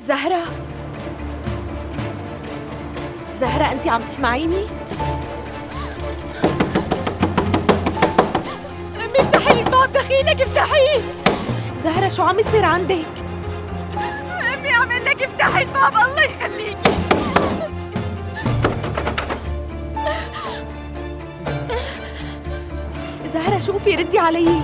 زهرة، زهرة أنتِ عم تسمعيني؟ أمي افتحي لي الباب، دخيلك افتحيه. زهرة شو عم يصير عندك؟ أمي عم أقول لك افتحي الباب الله يخليكي. زهرة شوفي ردي علي.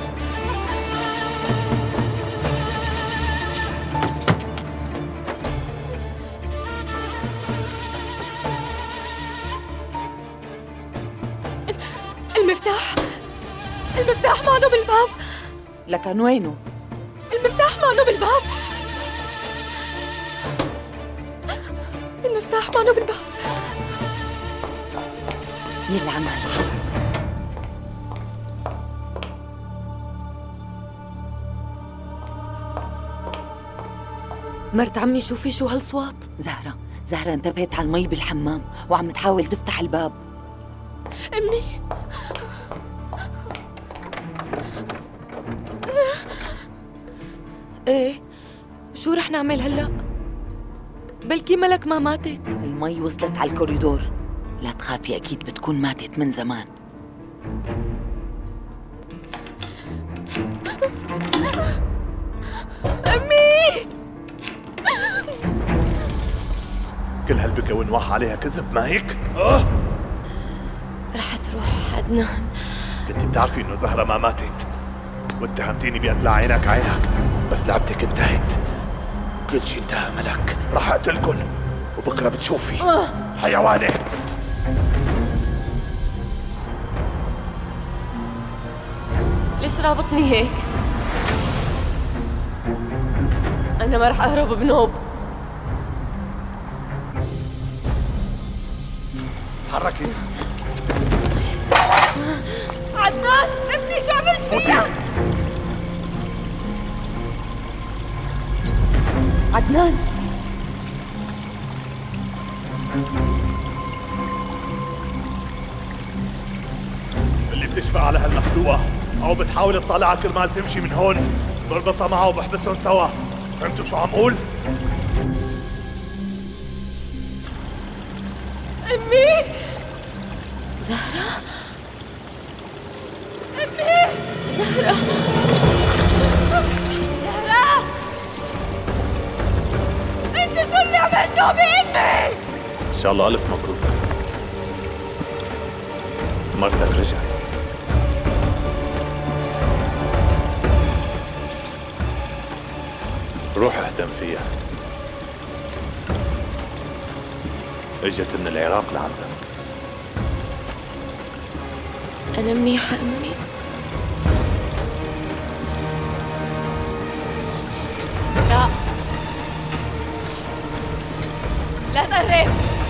المفتاح معنا بالباب. لكن وينه؟ المفتاح معنا بالباب. المفتاح معنا بالباب. يلعن الحظ. مرت عمي شوفي شو هالصوت. زهرة انتبهت على المي بالحمام وعم تحاول تفتح الباب. أمي ايه شو رح نعمل هلأ؟ بلكي ملك ما ماتت. المي وصلت على الكوريدور، لا تخافي أكيد بتكون ماتت من زمان. أمي كل هالبكا ونواح عليها كذب ما هيك؟ رح تروح عدنان. كنت بتعرفي انه زهرة ما ماتت واتهمتيني بقتل عينك بس لعبتك انتهت. كل شي انتهى ملك، رح اقتلكن وبكره بتشوفي. حيوانة. ليش رابطني هيك؟ أنا ما رح أهرب بنوب. تحركي. عدنان ابني شو عملت فيها؟ عدنان اللي بتشفق على هالمخلوقة أو بتحاول تطلعها كرمال تمشي من هون بربطها معه وبحبسهم سوا. فهمتوا شو عم قول؟ أمي زهرة، أمي زهرة، زهرة، أنت شو اللي عملته بأمي؟ إن شاء الله ألف مبروك، مرتك رجعت. روح اهتم فيها، اجت من العراق لعندك. أنا منيحة أمي. لا لا تقرب،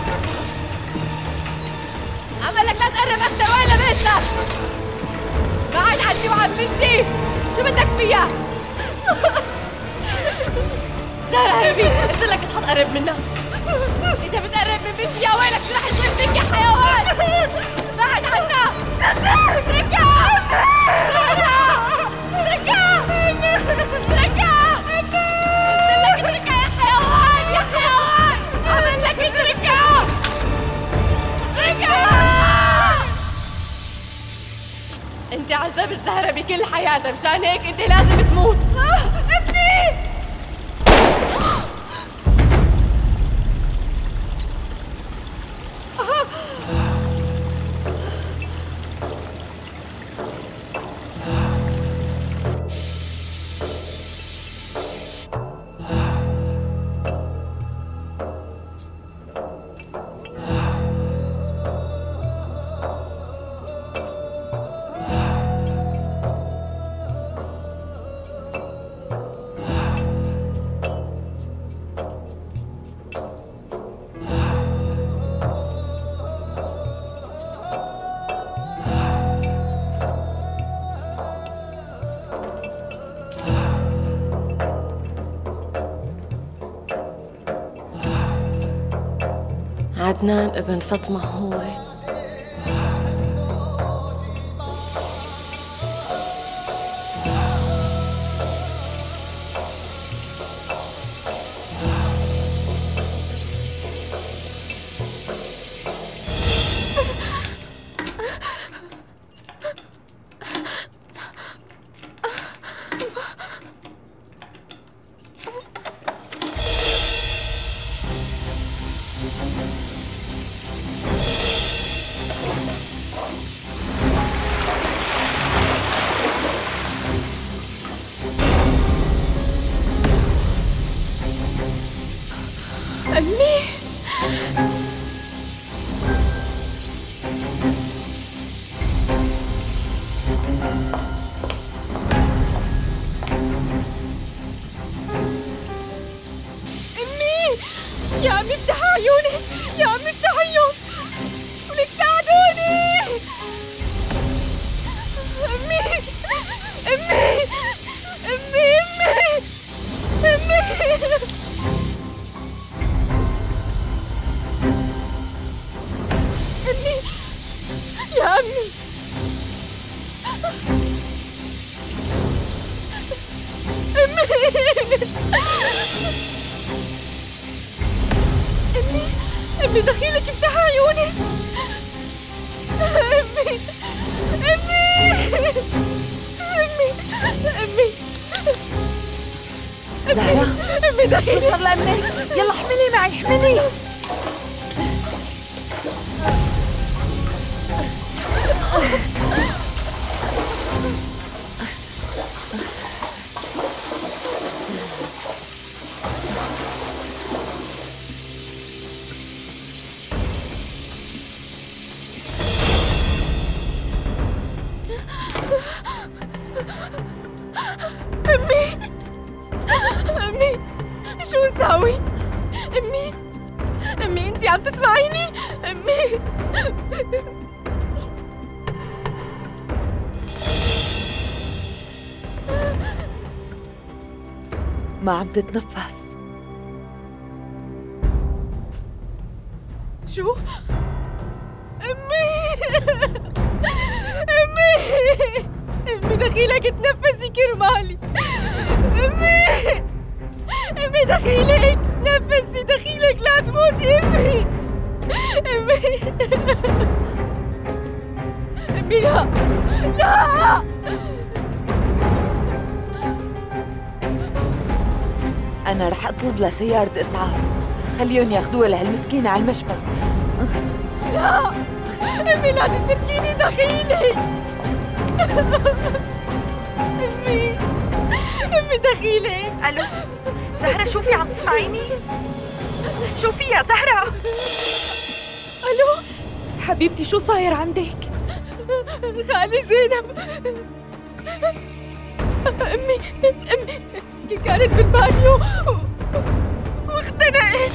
عملك لا تقرب أكثر وين بيتنا. بعد عني وعن بنتي، شو بدك فيها؟ زهرة هربي، قلت لك تحط قرب منها. إذا بتقرب من بنتي يا ويلك شو رح يصير فيك يا حيوان؟ بعد عنا! اتركها! اتركها! اتركها! قلت لك اتركها يا حيوان، يا حيوان! عمل لك اتركها! اتركها! انت عذبت زهرة بكل حياتها، مشان هيك انت لازم تموت. ابني! عدنان ابن فاطمة هو. أمي يا عمي افتحوا عيوني، يا عمي افتحوا عيون، ولك ساعدوني. أمي أمي أمي أمي أمي أمي يا عمي أمي دخيلك افتحي عيوني. أمي زهرة أمي دخيلك. صار لأمك، يلا احملي معي احملي. أمي شو نساوي؟ أمي أنتي عم تسمعيني؟ أمي ما عم تتنفس. شو؟ أمي دخيلك تنفسي كرمالي. أمي دخيلك نفسي، دخيلك لا تموتي. أمي لا أنا رح أطلب لسيارة إسعاف، خليهم ياخدوها لهالمسكينة على المشفى. لا أمي لا تتركيني، دخيلي. أمي دخيلك. ألو زهرة، شوفي عم تسمعيني؟ شوفي يا زهرة. ألو حبيبتي شو صاير عندك؟ خالي زينب. أمي كانت بالبانيو واختنقت.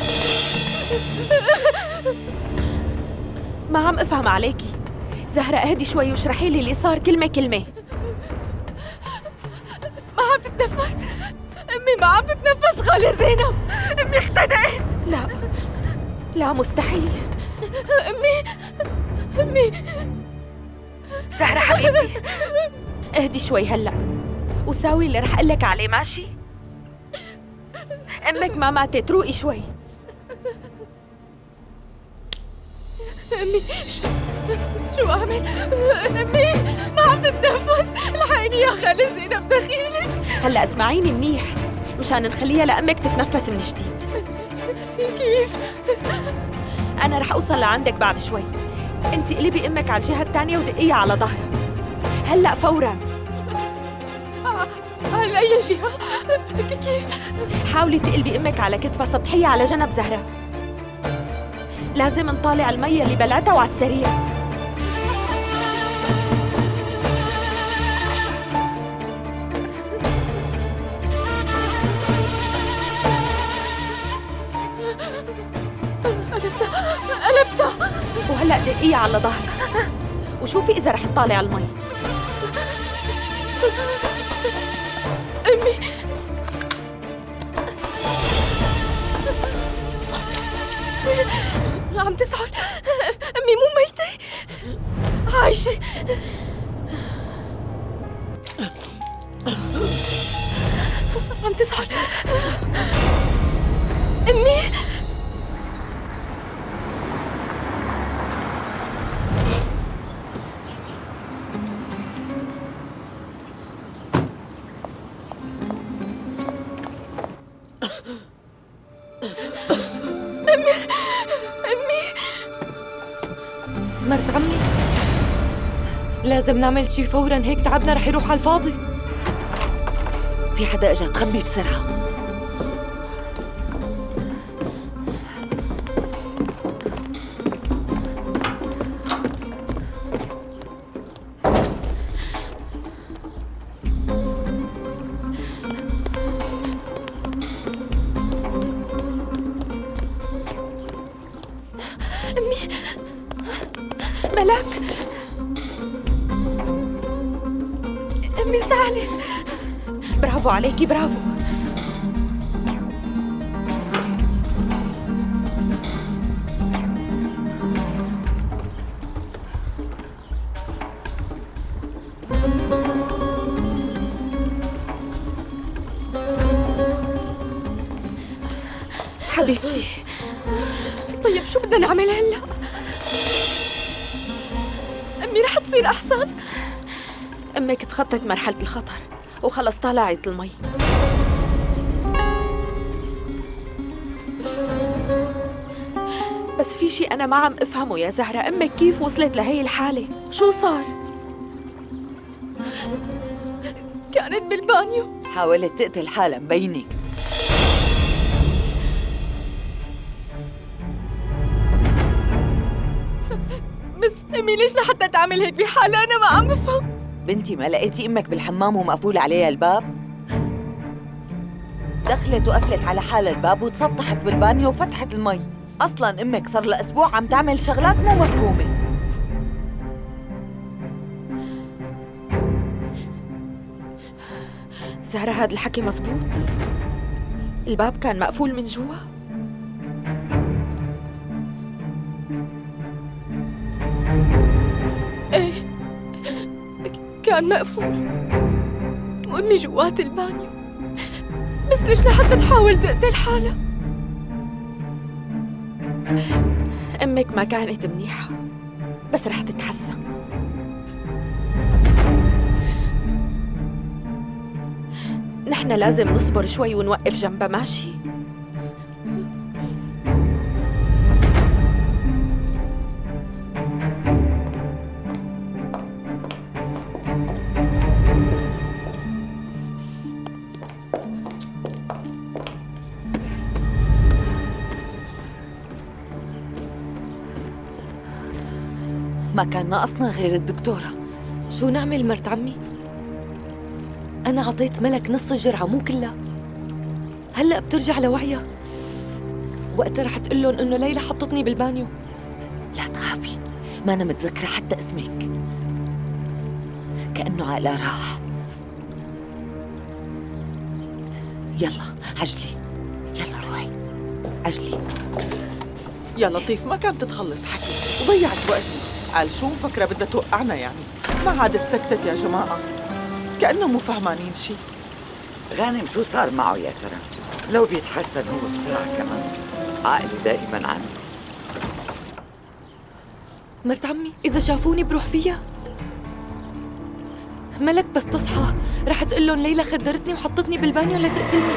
ما عم افهم عليكي. زهرة اهدي شوي واشرحي لي اللي صار كلمة كلمة. ما عم تتنفس أمي، ما عم تتنفس خالي زينب. أمي اختنقت. لا مستحيل. أمي زهرة حبيبتي اهدي شوي هلأ وساوي اللي رح قلك عليه، ماشي؟ أمك ما ماتت، روقي شوي. أمي شو أعمل؟ أمي ما عم تتنفس، الحقيني يا خالي زينب، دخيلي. هلأ اسمعيني منيح مشان نخليها لأمك تتنفس من جديد. كيف؟ أنا رح أوصل لعندك بعد شوي. أنت قلبي أمك على الجهة الثانية ودقيها على ظهرها هلأ فوراً. على أي جهة؟ كيف؟ حاولي تقلبي أمك على كتفها سطحية على جنب زهرة. لازم نطالع المية اللي بلعتها وعلى السريع. قلبتها. وهلأ دقيها على ظهرها وشوفي إذا رح تطالع المي. أمي عم تسعل. أمي مو ميتة، عايشة. عم تسعل. أمي مرت عمي لازم نعمل شي فوراً، هيك تعبنا رح يروح على الفاضي. في حدا اجا، تخبي بسرعة. برافو عليكي، برافو. حبيبتي. طيب شو بدنا نعمل هلا؟ أمي رح تصير أحسن؟ أمك تخطت مرحلة الخطر وخلص طلعت المي. بس في شي أنا ما عم أفهمه يا زهرة، أمك كيف وصلت لهي الحالة؟ شو صار؟ كانت بالبانيو. حاولت تقتل حالها مبينة. بس أمي ليش لحتى تعمل هيك بحالها؟ أنا ما عم بفهم. بنتي ما لقيتي امك بالحمام ومقفول عليها الباب؟ دخلت وقفلت على حالها الباب وتسطحت بالبانيو وفتحت المي. اصلا امك صار لها اسبوع عم تعمل شغلات مو مفهومه. زهرة هذا الحكي مزبوط؟ الباب كان مقفول من جوا؟ ايه كان مقفول وأمي جوات البانيو، بس ليش لحتى تحاول تقتل حالها؟ أمك ما كانت منيحة بس رح تتحسن. نحن لازم نصبر شوي ونوقف جنبها، ماشي؟ ما كان ناقصنا غير الدكتورة. شو نعمل مرت عمي؟ أنا عطيت ملك نص الجرعة مو كلها. هلأ بترجع لوعيها، وقتها رح تقول لهم إنه ليلى حطتني بالبانيو. لا تخافي، ما أنا متذكرة حتى اسمك، كأنه عقلها راح. يلا عجلي، يلا روحي عجلي. يا لطيف ما كانت تخلص حكي وضيعت وقت. قال شو مفكرة بدها توقعنا يعني؟ ما عادت سكتت يا جماعة، كأنهم مو فهمانين شي. غانم شو صار معه يا ترى؟ لو بيتحسن هو بسرعة كمان، عقلي دائما عنده. مرت عمي إذا شافوني بروح فيها. ملك بس تصحى رح تقول لهم ليلى خدرتني وحطتني بالبانيو لتقتلني.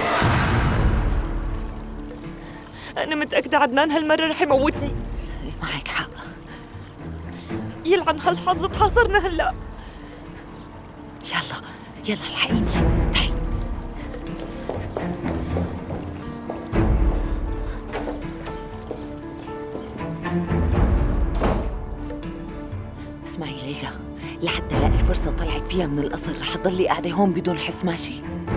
أنا متأكدة عدنان هالمرة رح يموتني. معك حق. يلعن هالحظ تحاصرنا هلأ. يلا يلا الحقيني، تعي. اسمعي ليلى، لحتى الاقي فرصة طلعت فيها من القصر رح تضلي قاعدة هون بدون حس، ماشي؟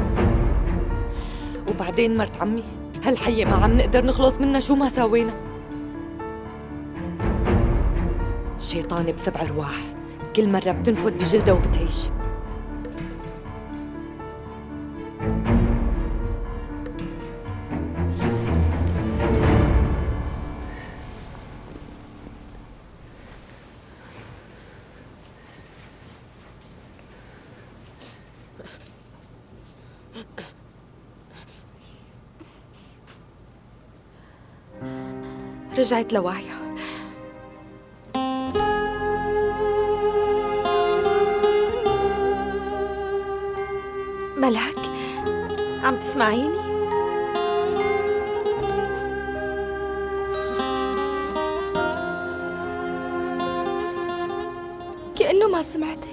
وبعدين مرت عمي هالحية ما عم نقدر نخلص منها شو ما سوينا. الشيطانة بسبع أرواح، كل مرة بتنفذ بجهدها وبتعيش. رجعت لوعيها. ملاك عم تسمعيني؟ كأنه ما سمعتك.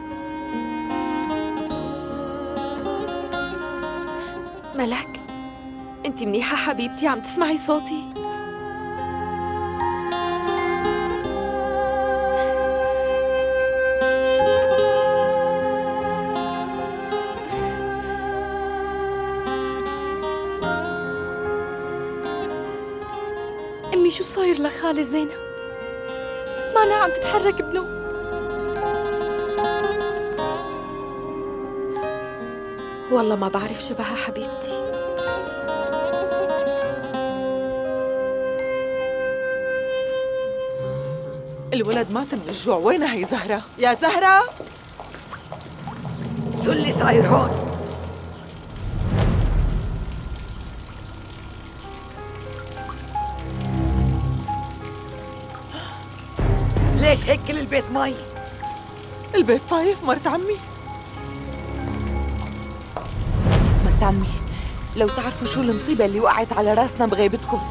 ملاك انت منيحة حبيبتي؟ عم تسمعي صوتي؟ أمي شو صاير لخالة زينب؟ ما أنا عم تتحرك بنوم. والله ما بعرف شبهها حبيبتي. الولد مات من الجوع. وينها هي زهرة؟ يا زهرة، شو اللي صاير هون؟ ليش هيك كل البيت مي؟ البيت طايف مرت عمي. مرت عمي، لو تعرفوا شو المصيبة اللي وقعت على راسنا بغيبتكم.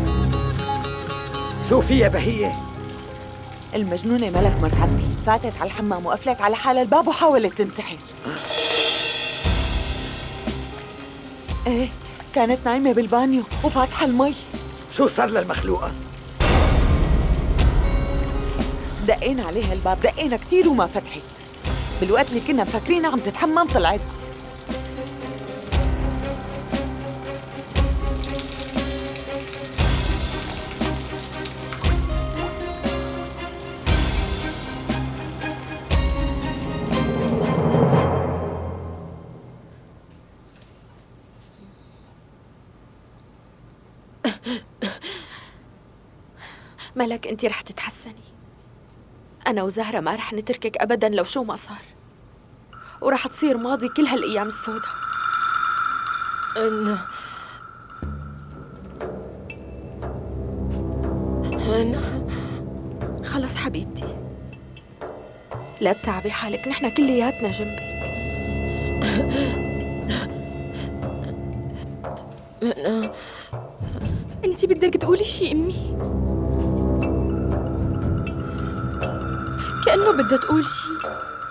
شو في يا بهية؟ المجنونة ملك مرت عمي فاتت على الحمام وقفلت على حالها الباب وحاولت تنتحر. ايه، كانت نايمة بالبانيو وفاتحة المي. شو صار للمخلوقة؟ دقينا عليها الباب، دقينا كتير وما فتحت. بالوقت اللي كنا مفكرينها عم تتحمم طلعت. ملك انت رح تتحسني. أنا وزهرة ما رح نتركك أبداً لو شو ما صار، ورح تصير ماضي كل هالأيام السوداء. أنا خلص حبيبتي، لا تتعبي حالك، نحن كلياتنا جنبك. انتي بدك تقولي شي امي؟ كأنه بدها تقول شي.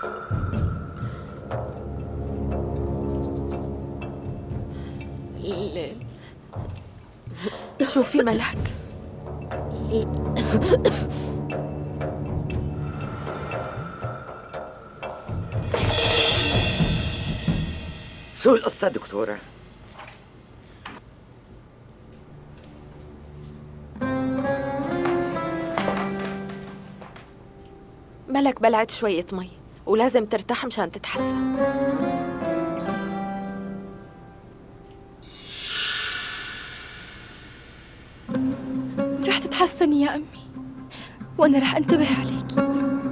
شوفي ملك، شو القصة دكتورة؟ ملك بلعت شوية مي ولازم ترتاح مشان تتحسن. رح تتحسني يا أمي، وأنا رح أنتبه عليكي.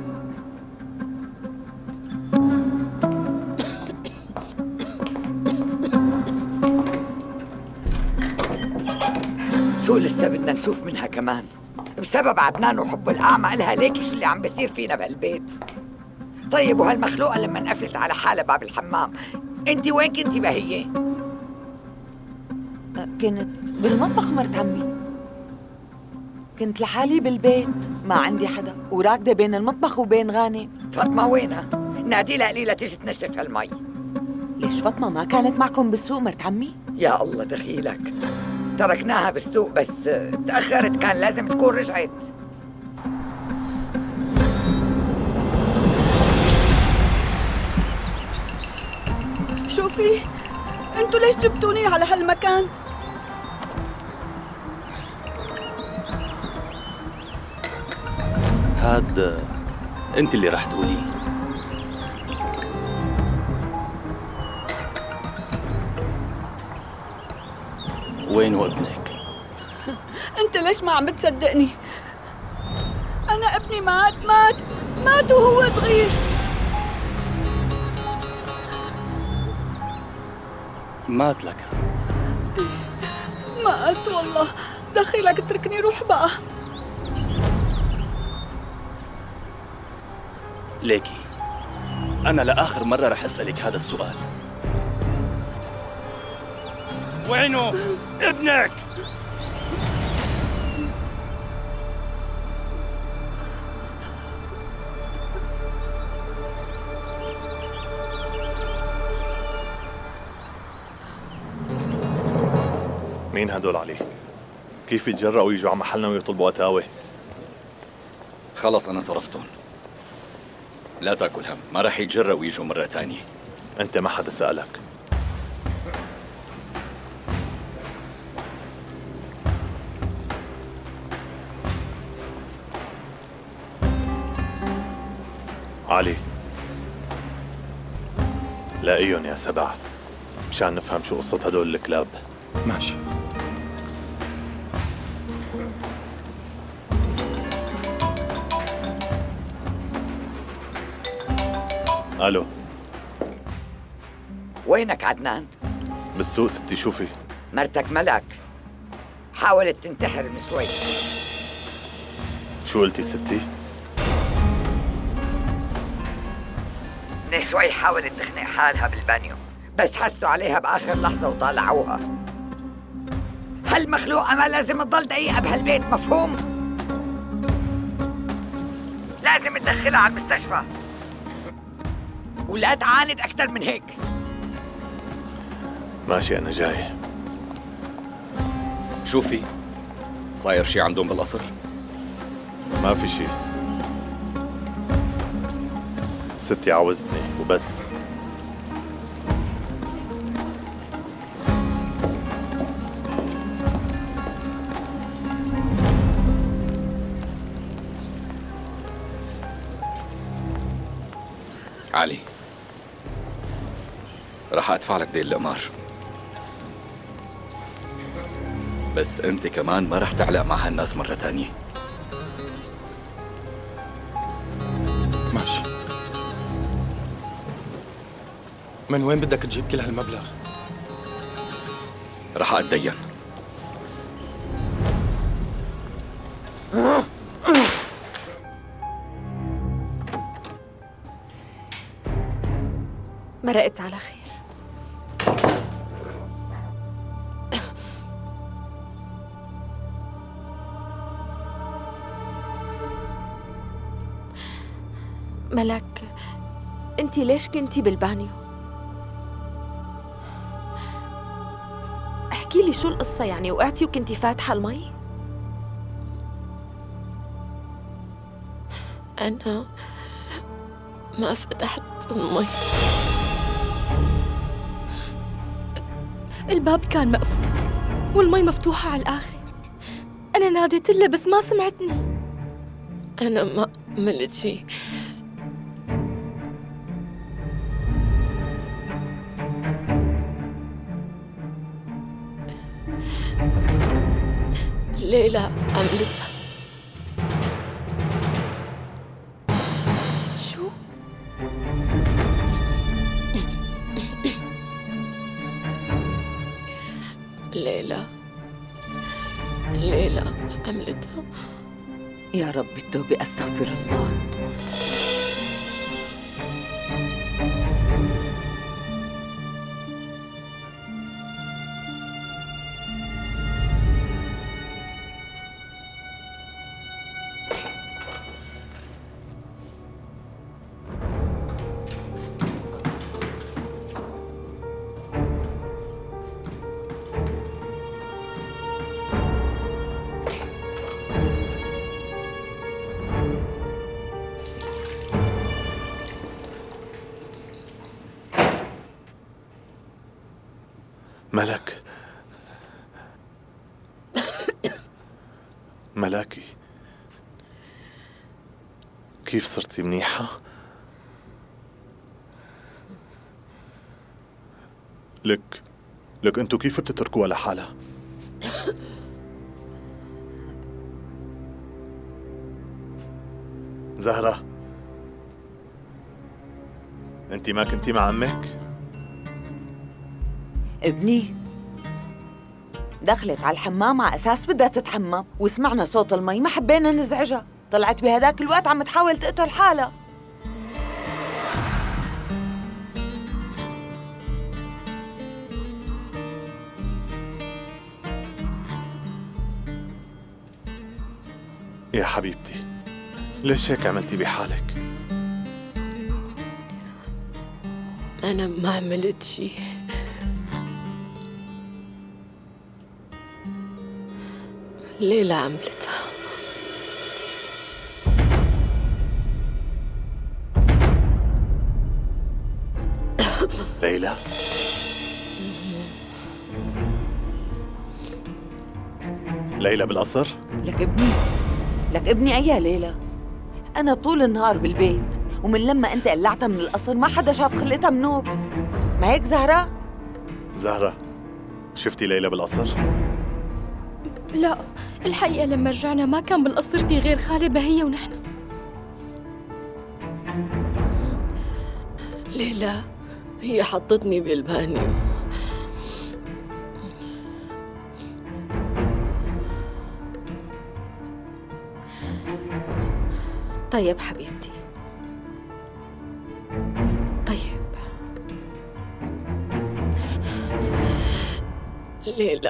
شو لسه بدنا نشوف منها كمان؟ بسبب عدنان وحبه الأعمى إلها ليكي شو اللي عم بيصير فينا بهالبيت. طيب وهالمخلوقة لما انقفلت على حالها باب الحمام، انت وين كنتي بهية؟ كنت بالمطبخ مرت عمي، كنت لحالي بالبيت ما عندي حدا، وراكدة بين المطبخ وبين غانم. فاطمة وينها؟ نادي لها قليلة تيجي تنشف هالمي. ليش فاطمة ما كانت معكم بالسوق مرت عمي؟ يا الله دخيلك، تركناها بالسوق بس تأخرت، كان لازم تكون رجعت. شوفي، انتوا ليش جبتوني على هالمكان؟ هاد انت اللي راح تقوليه. وين ابنك؟ انت ليش ما عم بتصدقني؟ انا ابني مات وهو صغير. مات لك؟ مات والله. دخيلك اتركني روح بقى. ليكي أنا لآخر مرة رح أسألك هذا السؤال، وينه ابنك؟ مين هدول علي؟ كيف يتجرأوا يجوا على محلنا ويطلبوا أتاوي؟ خلص أنا صرفتهم، لا تاكل هم، ما رح يتجرأوا ويجوا مرة تانية. أنت ما حدا سألك. علي لاقيهم يا سبع. مشان نفهم شو قصة هدول الكلاب. ماشي. الو، وينك عدنان؟ بالسوق ستي. شوفي مرتك ملك حاولت تنتحر من شوي. شو قلتي ستي؟ من شوي حاولت تخنق حالها بالبانيو، بس حسوا عليها بآخر لحظة وطالعوها. هالمخلوقة ما لازم تضل دقيقة بهالبيت، مفهوم؟ لازم تدخلها على المستشفى ولا تعاند أكثر من هيك. ماشي أنا جاي. شوفي، صاير شي عندهم بالقصر؟ ما في شي ستي، عاوزتني وبس. علي، رح أدفع لك دين القمار، بس أنت كمان ما رح تعلق مع هالناس مرة تانية. ماشي. من وين بدك تجيب كل هالمبلغ؟ رح أتدين. مرقت على خير. ملك، انتي ليش كنتي بالبانيو؟ احكي لي شو القصة، يعني وقعتي وكنتي فاتحة المي؟ أنا ما فتحت المي، الباب كان مقفول والمي مفتوحة على الآخر. أنا ناديت لها بس ما سمعتني. أنا ما عملت شي. ليلى عملتها. شو؟ ليلى عملتها. يا رب التوبة، أستغفر الله. ملك، ملاكي، كيف صرتي منيحة؟ لك انتو كيف بتتركوها لحالها؟ زهرة، انتي ما كنتي مع عمك؟ ابني دخلت على الحمام على أساس بدها تتحمم، وسمعنا صوت المي ما حبينا نزعجها، طلعت بهداك الوقت عم تحاول تقتل حالها. يا حبيبتي، ليش هيك عملتي بحالك؟ أنا ما عملت شي. ليلى عملتها. ليلى؟ ليلى بالقصر؟ لك ابني أي ليلى؟ أنا طول النهار بالبيت، ومن لما أنت قلعتها من القصر ما حدا شاف خلقتها منوب. ما هيك زهرة؟ زهرة، شفتي ليلى بالقصر؟ لا، الحقيقة لما رجعنا ما كان بالقصر في غير خالي بهية ونحن. ليلى هي حطتني بالبانيو. طيب حبيبتي، طيب. ليلى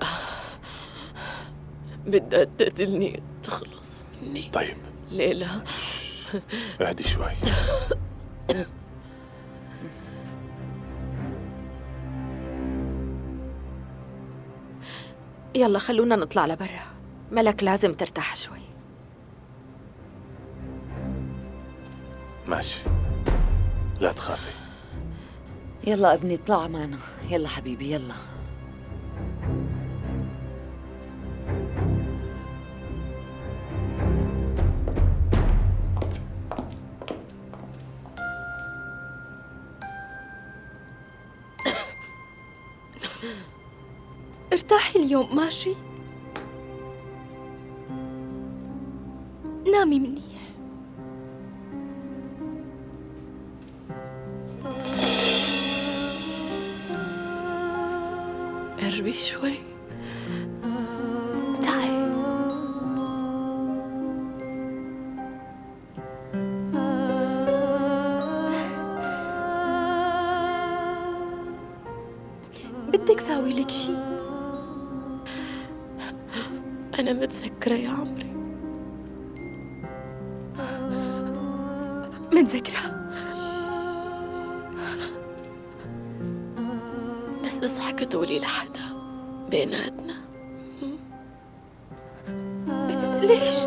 بدها تقتلني تخلص مني. طيب ليلى اهدي شوي. يلا خلونا نطلع لبرا، ملك لازم ترتاح شوي. ماشي، لا تخافي. يلا ابني اطلع معنا، يلا حبيبي يلا. ارتاحي اليوم ماشي؟ نامي منيح. قربي شوي. تعي. بدك ساوي لك شي؟ أنا متذكرة يا عمري، متذكرة، بس اصحكي تقولي لحدا بيناتنا. ليش؟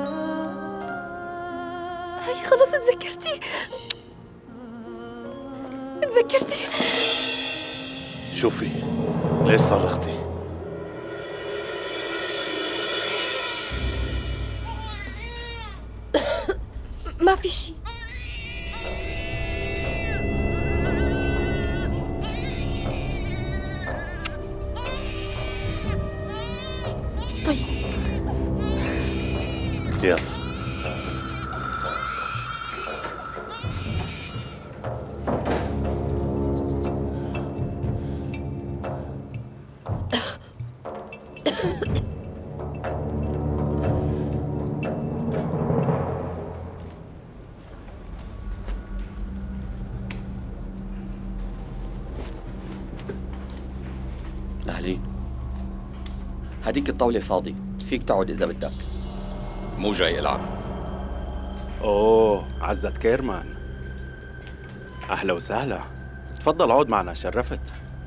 هي خلص تذكرتي، تذكرتي. شوفي، ليش صرختي؟ ما في شي. طيب يلا. أهلين، هديك الطاولة فاضي، فيك تقعد إذا بدك. مو جاي ألعب. أوه عزة كيرمان، أهلا وسهلا، تفضل عود معنا، شرفت.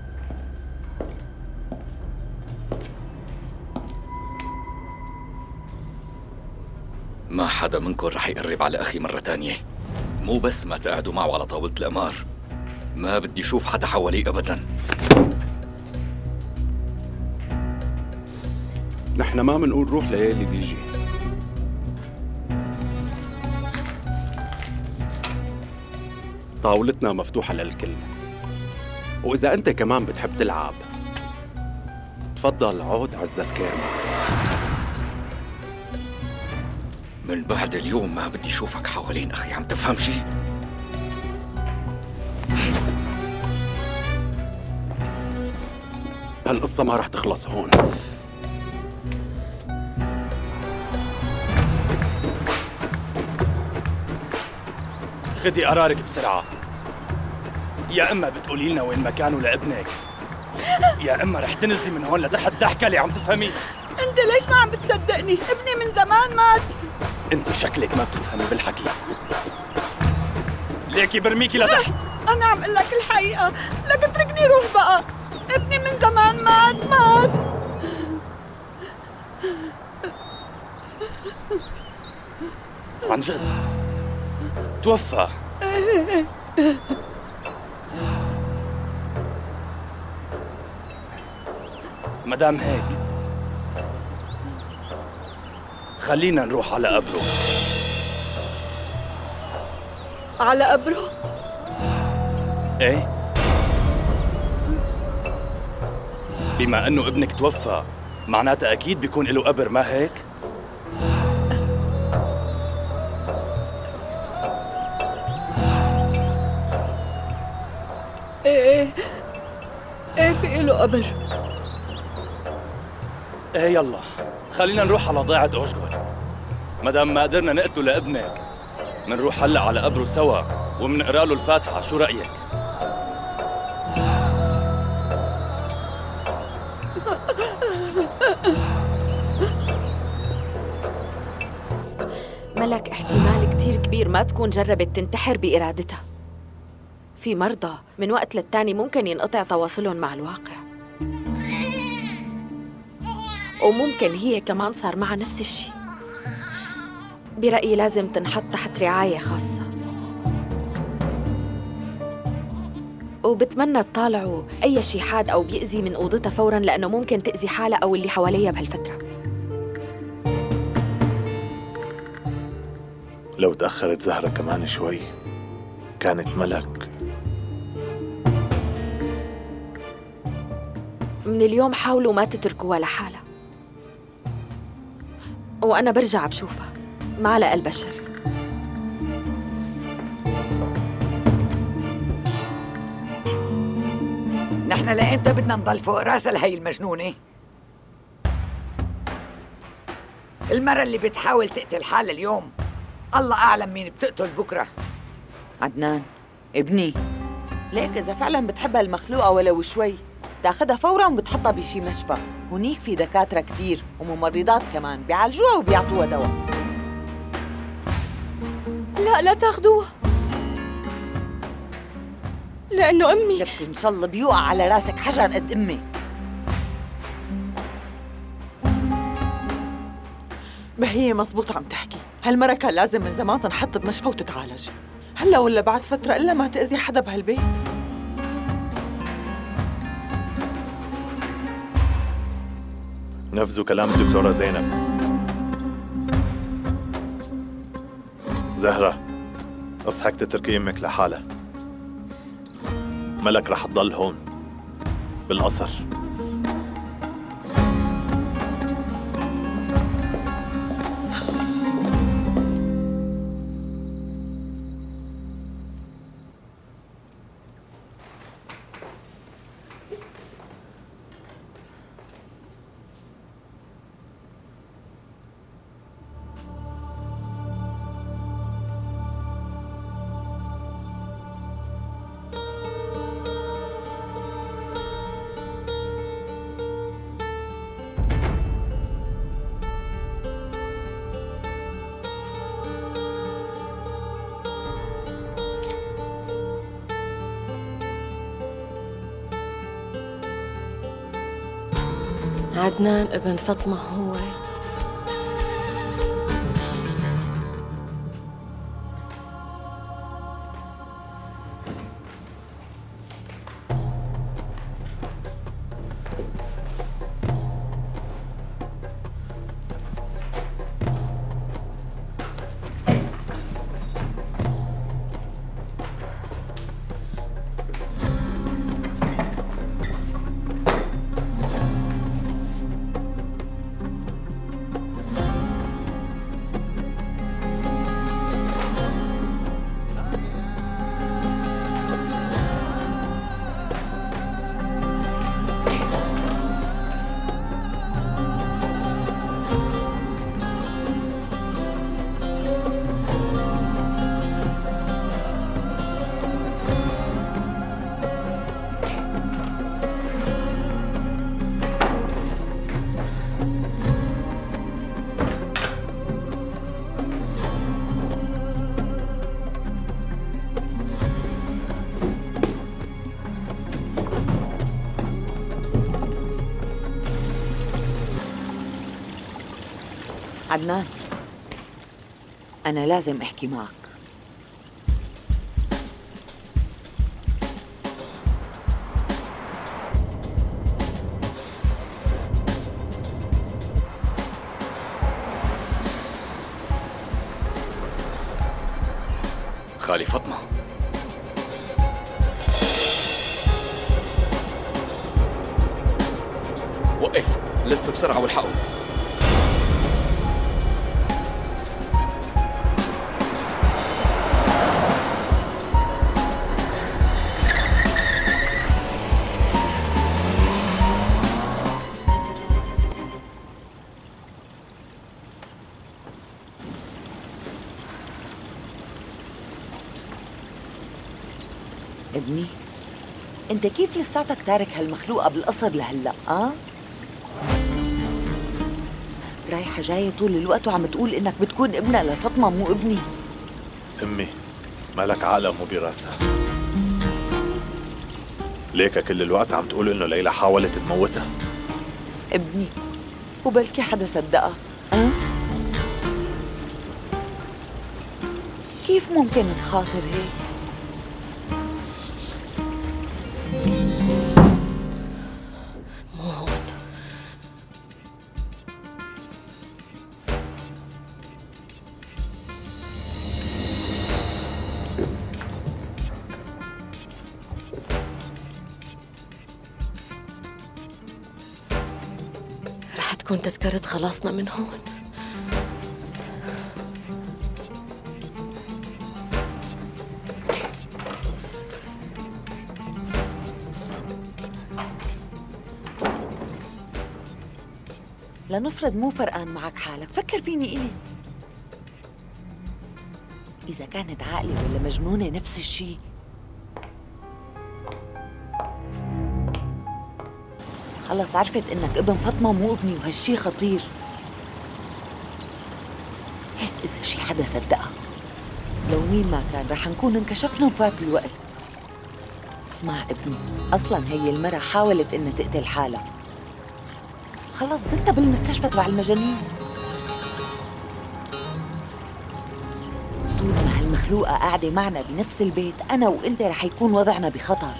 ما حدا منكم رح يقرب على أخي مرة تانية. مو بس ما تقعدوا معه على طاولة القمار، ما بدي أشوف حدا حواليه أبداً. نحن ما منقول روح ليالي بيجي. طاولتنا مفتوحة للكل، وإذا أنت كمان بتحب تلعب تفضل عود عزة كيرمان. من بعد اليوم ما بدي أشوفك حوالين أخي، عم تفهم شي؟ هالقصة ما رح تخلص هون. خدي قرارك بسرعة، يا إما بتقولي لنا وين مكانه لابنك، يا إما رح تنزلي من هون لتحت ضحكة. عم تفهمي؟ انت ليش ما عم بتصدقني؟ ابني من زمان مات. انت شكلك ما بتفهمي بالحكي، ليكي برميكي لتحت. انا عم اقول لك الحقيقة، لك اتركني روح بقى. ابني من زمان مات. عن جد توفى. مدام هيك خلينا نروح على قبره. على قبره؟ ايه بما انه ابنك توفى معناتها اكيد بيكون له قبر، ما هيك؟ ايه في له قبر. ايه يلا خلينا نروح على ضيعة أوشغول. مدام ما قدرنا نقتل لابنك منروح هلا على قبره سوا ومنقرا له الفاتحة، شو رأيك؟ ملك احتمال كتير كبير ما تكون جربت تنتحر بإرادتها. في مرضى من وقت للتاني ممكن ينقطع تواصلهم مع الواقع، وممكن هي كمان صار معها نفس الشيء. برأيي لازم تنحط تحت رعاية خاصة، وبتمنى تطالعوا أي شيء حاد أو بيأذي من أوضتها فوراً، لأنه ممكن تأذي حالها أو اللي حواليها بهالفترة. لو تأخرت زهرة كمان شوي كانت ملك. من اليوم حاولوا ما تتركوها لحالها، وأنا برجع بشوفها ما على قلب بشر. نحن لإمتى بدنا نضل فوق راسها لهي المجنونة؟ المرة اللي بتحاول تقتل حالها اليوم الله أعلم مين بتقتل بكرة. عدنان ابني، ليك إذا فعلا بتحبها المخلوقة ولو شوي تاخدها فورا وبتحطها بشي مشفى. هنيك في دكاترة كتير وممرضات كمان بيعالجوها وبيعطوها دواء. لا تاخدوها، لأنه أمي لك إن شاء الله بيوقع على راسك حجر قد أمي. ما هي مزبوط عم تحكي، هالمرة كان لازم من زمان تنحط بمشفى وتتعالج، هلا ولا بعد فترة إلا ما تأذي حدا بهالبيت. نفذوا كلام الدكتورة زينب. زهرة اصحك تتركي يمك لحالها. ملك رح تضل هون بالقصر. عدنان ابن فاطمة هو؟ عدنان، أنا لازم أحكي معك. خالي فاطمة، لف بسرعة والحقوا. ابني، انت كيف لساتك تارك هالمخلوقة بالقصر لهلا؟ رايحة جاية طول الوقت وعم تقول انك بتكون ابنها لفاطمة مو ابني. امي مالك عقلها مو براسها. ليك كل الوقت عم تقول انه ليلى حاولت تموتها؟ ابني، وبلكي حدا صدقها. كيف ممكن تخاطر هيك؟ مو هون. رح تكون تذكرة خلاصنا من هون. لنفرض مو فرقان معك حالك، فكر فيني إلي. إذا كانت عاقلة ولا مجنونة نفس الشي. خلص عرفت إنك ابن فاطمة مو ابني، وهالشي خطير. إذا شي حدا صدقها، لو مين ما كان رح نكون انكشفنا وفات الوقت. اسمع ابني، أصلاً هي المرة حاولت إنها تقتل حالها. خلص زدتها بالمستشفى تبع المجانين. طول ما هالمخلوقة قاعدة معنا بنفس البيت، أنا وإنت رح يكون وضعنا بخطر.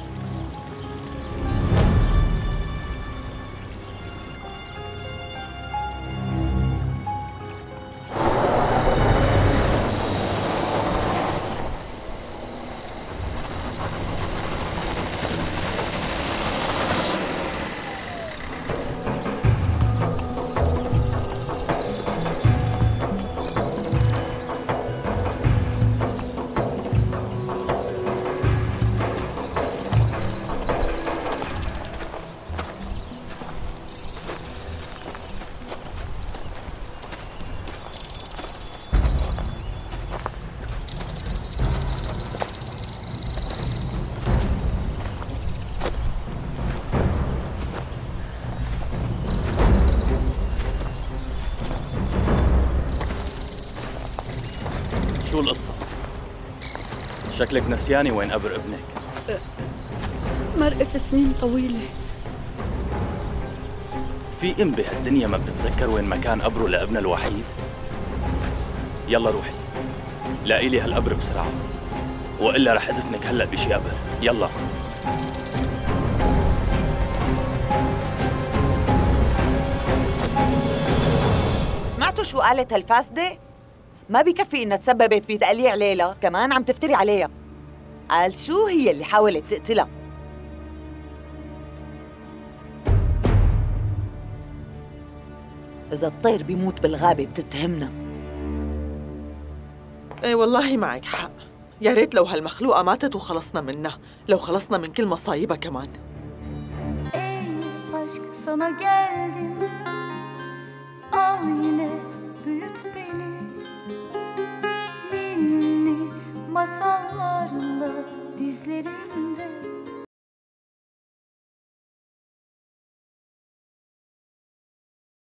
شو القصة؟ شكلك نسياني وين قبر ابنك. مرقت سنين طويلة. في ام بهالدنيا ما بتتذكر وين مكان قبره لابنها الوحيد؟ يلا روحي لاقي لي هالقبر بسرعة، وإلا رح أدفنك هلأ بشي قبر. يلا. سمعتوا شو قالت هالفاسدة؟ ما بكفي إنها تسببت بتقليع ليلى، كمان عم تفتري عليها. قال شو هي اللي حاولت تقتلها. إذا الطير بيموت بالغابة بتتهمنا. ايه والله معك حق. يا ريت لو هالمخلوقة ماتت وخلصنا منها، لو خلصنا من كل مصايبها كمان. Ey aşk sana geldim, al yine büyüt beni, ninni masallarla dizlerinde.